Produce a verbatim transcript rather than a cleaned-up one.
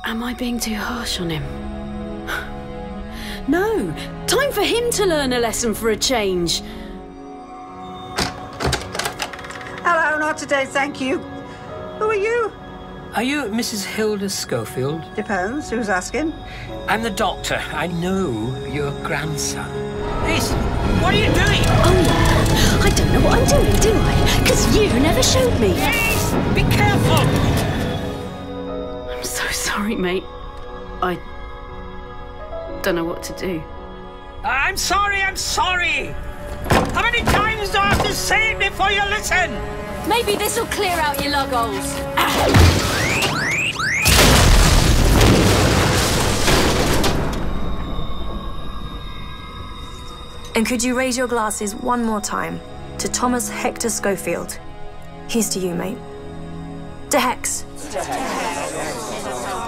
Am I being too harsh on him? No! Time for him to learn a lesson for a change. Hello, not today, thank you. Who are you? Are you Missus Hilda Schofield? Depends, who's asking? I'm the doctor. I know your grandson. This, what are you doing? Oh, I don't know what I'm doing, do I? Because you never showed me. Please, be careful! I'm so sorry, mate. I don't know what to do. I'm sorry, I'm sorry! How many times do I have to say it before you listen? Maybe this'll clear out your lug holes. And could you raise your glasses one more time to Thomas Hector Schofield? Here's to you, mate. To Hex.